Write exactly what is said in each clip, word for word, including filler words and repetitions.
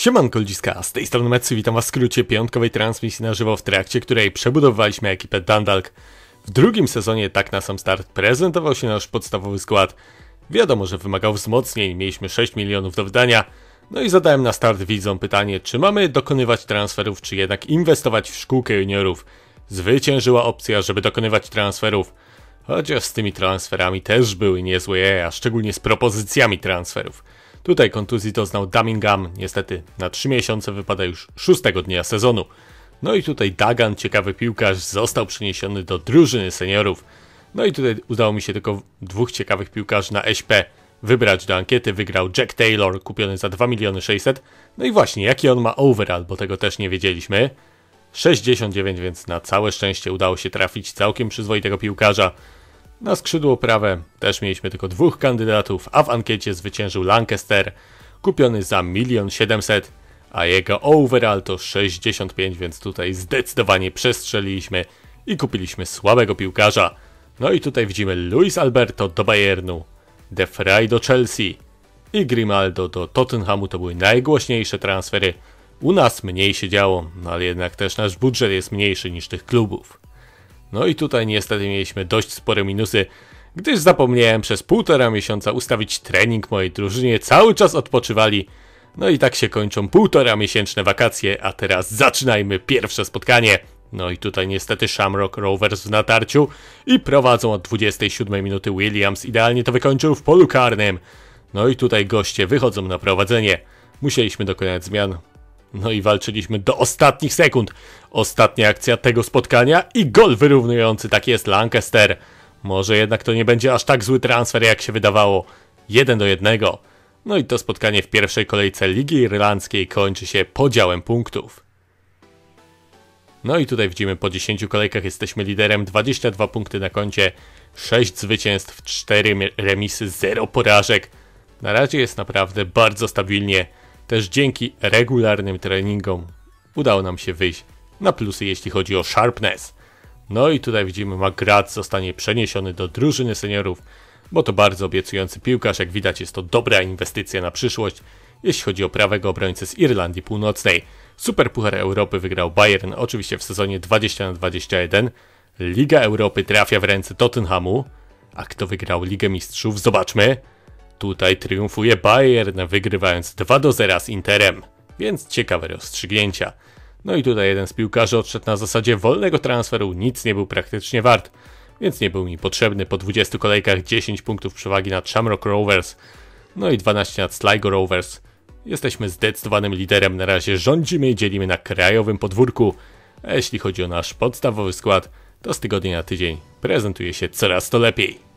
Siemanko ludziska, z tej strony Metsu, witam was w skrócie piątkowej transmisji na żywo, w trakcie której przebudowywaliśmy ekipę Dundalk. W drugim sezonie tak na sam start prezentował się nasz podstawowy skład. Wiadomo, że wymagał wzmocnień, mieliśmy sześć milionów do wydania. No i zadałem na start widzom pytanie, czy mamy dokonywać transferów, czy jednak inwestować w szkółkę juniorów. Zwyciężyła opcja, żeby dokonywać transferów. Chociaż z tymi transferami też były niezłe jaja, szczególnie z propozycjami transferów. Tutaj kontuzji doznał Damingham, niestety na trzy miesiące wypada już szóstego dnia sezonu. No i tutaj Dagan, ciekawy piłkarz, został przeniesiony do drużyny seniorów. No i tutaj udało mi się tylko dwóch ciekawych piłkarzy na S P wybrać do ankiety. Wygrał Jack Taylor, kupiony za dwa miliony sześćset. No i właśnie, jaki on ma overall, bo tego też nie wiedzieliśmy. sześćdziesiąt dziewięć, więc na całe szczęście udało się trafić całkiem przyzwoitego piłkarza. Na skrzydło prawe też mieliśmy tylko dwóch kandydatów, a w ankiecie zwyciężył Lancaster, kupiony za milion siedemset, a jego overall to sześćdziesiąt pięć, więc tutaj zdecydowanie przestrzeliliśmy i kupiliśmy słabego piłkarza. No i tutaj widzimy Luis Alberto do Bayernu, De Vrij do Chelsea i Grimaldo do Tottenhamu. To były najgłośniejsze transfery. U nas mniej się działo, no ale jednak też nasz budżet jest mniejszy niż tych klubów. No i tutaj niestety mieliśmy dość spore minusy, gdyż zapomniałem przez półtora miesiąca ustawić trening mojej drużynie, cały czas odpoczywali. No i tak się kończą półtora miesięczne wakacje, a teraz zaczynajmy pierwsze spotkanie. No i tutaj niestety Shamrock Rovers w natarciu i prowadzą od dwudziestej siódmej minuty. Williams idealnie to wykończył w polu karnym. No i tutaj goście wychodzą na prowadzenie. Musieliśmy dokonać zmian. No i walczyliśmy do ostatnich sekund. Ostatnia akcja tego spotkania i gol wyrównujący, tak jest, Lancaster. Może jednak to nie będzie aż tak zły transfer, jak się wydawało. jeden do jednego. No i to spotkanie w pierwszej kolejce Ligi Irlandzkiej kończy się podziałem punktów. No i tutaj widzimy, po dziesięciu kolejkach jesteśmy liderem, dwadzieścia dwa punkty na koncie, sześć zwycięstw, cztery remisy, zero porażek. Na razie jest naprawdę bardzo stabilnie. Też dzięki regularnym treningom udało nam się wyjść na plusy, jeśli chodzi o sharpness. No i tutaj widzimy, McGrath zostanie przeniesiony do drużyny seniorów, bo to bardzo obiecujący piłkarz. Jak widać, jest to dobra inwestycja na przyszłość, jeśli chodzi o prawego obrońcę z Irlandii Północnej. Superpuchar Europy wygrał Bayern, oczywiście w sezonie dwadzieścia na dwadzieścia jeden. Liga Europy trafia w ręce Tottenhamu. A kto wygrał Ligę Mistrzów? Zobaczmy. Tutaj triumfuje Bayern, wygrywając dwa do zera z Interem, więc ciekawe rozstrzygnięcia. No i tutaj jeden z piłkarzy odszedł na zasadzie wolnego transferu, nic nie był praktycznie wart, więc nie był mi potrzebny. Po dwudziestu kolejkach dziesięć punktów przewagi nad Shamrock Rovers, no i dwanaście nad Sligo Rovers. Jesteśmy zdecydowanym liderem, na razie rządzimy i dzielimy na krajowym podwórku, a jeśli chodzi o nasz podstawowy skład, to z tygodnia na tydzień prezentuje się coraz to lepiej.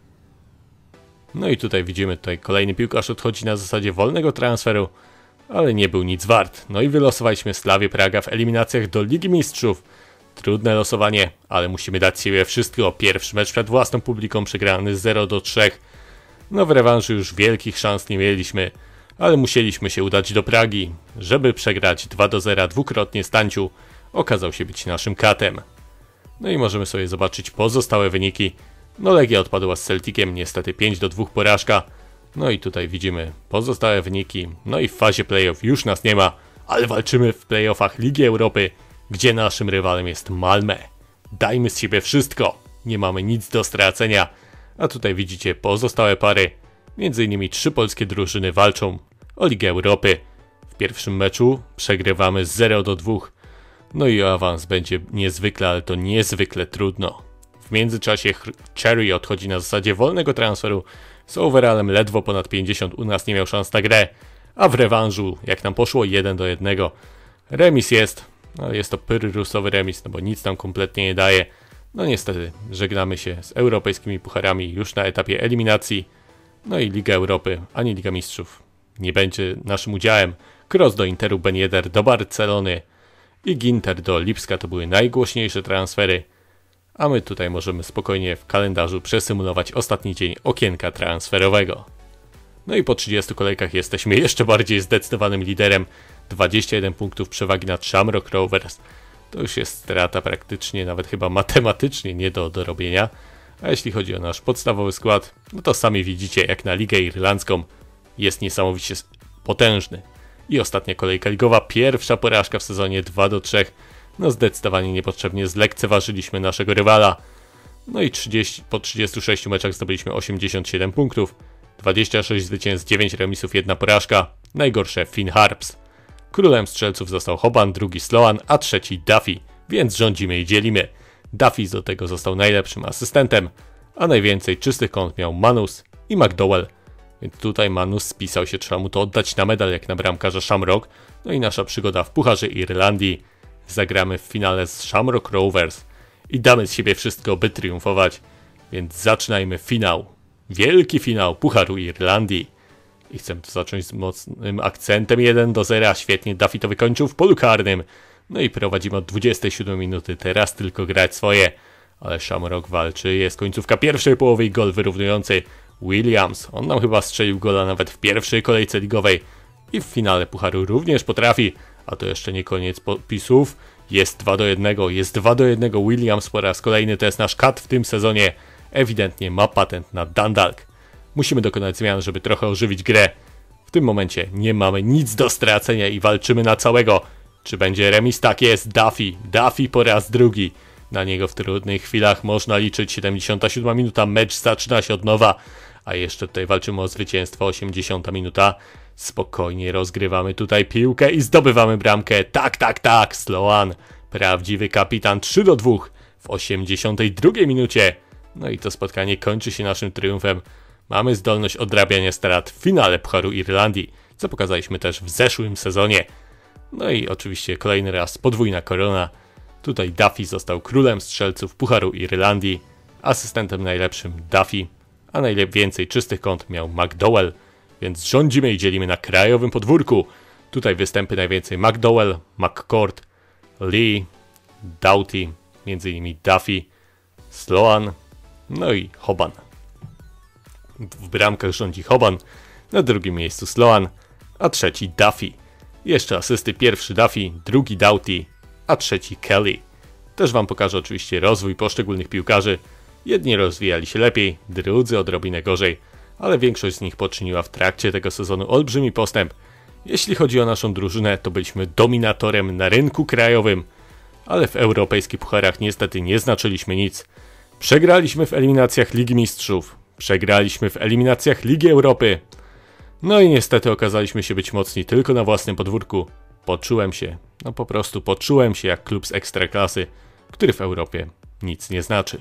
No i tutaj widzimy, tutaj kolejny piłkarz odchodzi na zasadzie wolnego transferu, ale nie był nic wart. No i wylosowaliśmy Slavię Praga w eliminacjach do Ligi Mistrzów. Trudne losowanie, ale musimy dać siebie wszystko. Pierwszy mecz przed własną publiką przegrany zero do trzech. No w rewanżu już wielkich szans nie mieliśmy, ale musieliśmy się udać do Pragi, żeby przegrać dwa do zera dwukrotnie. Stanciu okazał się być naszym katem. No i możemy sobie zobaczyć pozostałe wyniki. No Legia odpadła z Celticiem, niestety pięć do dwóch porażka. No i tutaj widzimy pozostałe wyniki. No i w fazie playoff już nas nie ma, ale walczymy w playoffach Ligi Europy, gdzie naszym rywalem jest Malmö. Dajmy z siebie wszystko, nie mamy nic do stracenia. A tutaj widzicie pozostałe pary. Między innymi trzy polskie drużyny walczą o Ligę Europy. W pierwszym meczu przegrywamy zero do dwóch. No i awans będzie niezwykle, ale to niezwykle trudno. W międzyczasie Cherry odchodzi na zasadzie wolnego transferu z overallem ledwo ponad pięćdziesiąt, u nas nie miał szans na grę, a w rewanżu, jak nam poszło, jeden do jednego. Remis jest, ale jest to pyrrusowy remis, no bo nic nam kompletnie nie daje. No niestety, żegnamy się z europejskimi pucharami już na etapie eliminacji. No i Liga Europy, ani Liga Mistrzów nie będzie naszym udziałem. Cross do Interu, Ben Yedder do Barcelony i Ginter do Lipska to były najgłośniejsze transfery. A my tutaj możemy spokojnie w kalendarzu przesymulować ostatni dzień okienka transferowego. No i po trzydziestu kolejkach jesteśmy jeszcze bardziej zdecydowanym liderem. dwadzieścia jeden punktów przewagi nad Shamrock Rovers. To już jest strata praktycznie, nawet chyba matematycznie nie do dorobienia. A jeśli chodzi o nasz podstawowy skład, no to sami widzicie, jak na Ligę Irlandzką jest niesamowicie potężny. I ostatnia kolejka ligowa, pierwsza porażka w sezonie dwa do trzech. No zdecydowanie niepotrzebnie zlekceważyliśmy naszego rywala. No i trzydzieści, po trzydziestu sześciu meczach zdobyliśmy osiemdziesiąt siedem punktów. dwadzieścia sześć zwycięstw, dziewięć remisów, jedna porażka. Najgorsze Finn Harps. Królem strzelców został Hoban, drugi Sloan, a trzeci Duffy. Więc rządzimy i dzielimy. Duffy do tego został najlepszym asystentem, a najwięcej czystych kąt miał Manus i McDowell. Więc tutaj Manus spisał się, trzeba mu to oddać na medal jak na bramkarza Shamrock. No i nasza przygoda w Pucharze Irlandii. Zagramy w finale z Shamrock Rovers i damy z siebie wszystko, by triumfować. Więc zaczynajmy finał. Wielki finał Pucharu Irlandii. I chcę to zacząć z mocnym akcentem. jeden do zera. Świetnie Duffy to wykończył w polu karnym. No i prowadzimy od dwudziestej siódmej minuty. Teraz tylko grać swoje. Ale Shamrock walczy. Jest końcówka pierwszej połowy i gol wyrównujący. Williams. On nam chyba strzelił gola nawet w pierwszej kolejce ligowej. I w finale Pucharu również potrafi. A to jeszcze nie koniec popisów. Jest dwa do jednego. Jest dwa do jednego. Williams po raz kolejny. To jest nasz kat w tym sezonie. Ewidentnie ma patent na Dundalk. Musimy dokonać zmian, żeby trochę ożywić grę. W tym momencie nie mamy nic do stracenia i walczymy na całego. Czy będzie remis? Tak jest. Duffy. Duffy po raz drugi. Na niego w trudnych chwilach można liczyć. siedemdziesiąta siódma minuta. Mecz zaczyna się od nowa. A jeszcze tutaj walczymy o zwycięstwo. osiemdziesiąta minuta. Spokojnie rozgrywamy tutaj piłkę i zdobywamy bramkę. Tak, tak, tak. Sloan. Prawdziwy kapitan. trzy do dwóch w osiemdziesiątej drugiej minucie. No i to spotkanie kończy się naszym triumfem. Mamy zdolność odrabiania strat w finale Pucharu Irlandii, co pokazaliśmy też w zeszłym sezonie. No i oczywiście kolejny raz podwójna korona. Tutaj Duffy został królem strzelców Pucharu Irlandii, asystentem najlepszym Duffy, a najwięcej czystych kąt miał McDowell, więc rządzimy i dzielimy na krajowym podwórku. Tutaj występy najwięcej McDowell, McCord, Lee, Doughty, między innymi Duffy, Sloan, no i Hoban. W bramkach rządzi Hoban, na drugim miejscu Sloan, a trzeci Duffy. Jeszcze asysty, pierwszy Duffy, drugi Doughty, a trzeci Kelly. Też wam pokażę oczywiście rozwój poszczególnych piłkarzy. Jedni rozwijali się lepiej, drudzy odrobinę gorzej, ale większość z nich poczyniła w trakcie tego sezonu olbrzymi postęp. Jeśli chodzi o naszą drużynę, to byliśmy dominatorem na rynku krajowym, ale w europejskich pucharach niestety nie znaczyliśmy nic. Przegraliśmy w eliminacjach Ligi Mistrzów, przegraliśmy w eliminacjach Ligi Europy. No i niestety okazaliśmy się być mocni tylko na własnym podwórku. Poczułem się, no po prostu poczułem się jak klub z ekstraklasy, który w Europie nic nie znaczy.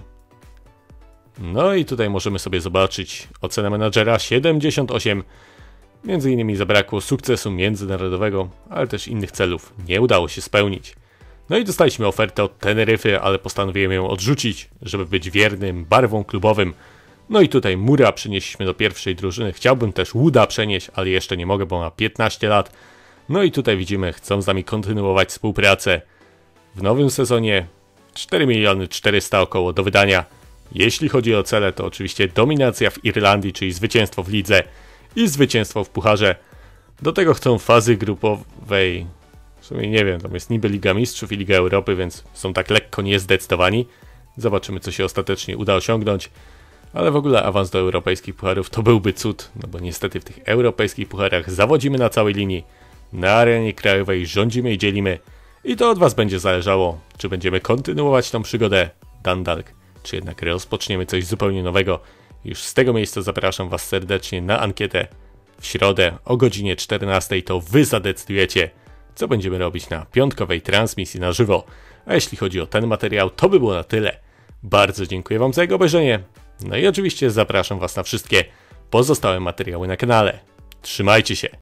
No i tutaj możemy sobie zobaczyć ocenę menadżera siedemdziesiąt osiem. Między innymi zabrakło sukcesu międzynarodowego, ale też innych celów nie udało się spełnić. No i dostaliśmy ofertę od Teneryfy, ale postanowiłem ją odrzucić, żeby być wiernym barwom klubowym. No i tutaj Mura przenieśliśmy do pierwszej drużyny. Chciałbym też Wooda przenieść, ale jeszcze nie mogę, bo ma piętnaście lat. No i tutaj widzimy, chcą z nami kontynuować współpracę. W nowym sezonie cztery miliony czterysta około do wydania. Jeśli chodzi o cele, to oczywiście dominacja w Irlandii, czyli zwycięstwo w lidze i zwycięstwo w pucharze. Do tego chcą fazy grupowej. W sumie nie wiem, tam jest niby Liga Mistrzów i Liga Europy, więc są tak lekko niezdecydowani. Zobaczymy, co się ostatecznie uda osiągnąć. Ale w ogóle awans do europejskich pucharów to byłby cud, no bo niestety w tych europejskich pucharach zawodzimy na całej linii. Na arenie krajowej rządzimy i dzielimy. I to od was będzie zależało, czy będziemy kontynuować tą przygodę Dundalk, czy jednak rozpoczniemy coś zupełnie nowego. Już z tego miejsca zapraszam was serdecznie na ankietę. W środę o godzinie czternastej to wy zadecydujecie, co będziemy robić na piątkowej transmisji na żywo. A jeśli chodzi o ten materiał, to by było na tyle. Bardzo dziękuję wam za jego obejrzenie. No i oczywiście zapraszam was na wszystkie pozostałe materiały na kanale. Trzymajcie się!